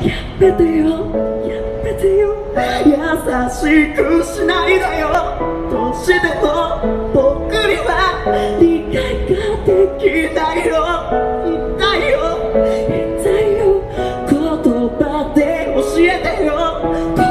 めてよやめてよ優しくしないでよどうしても僕には理解ができないよ痛いよ痛いよ言葉で教えてよ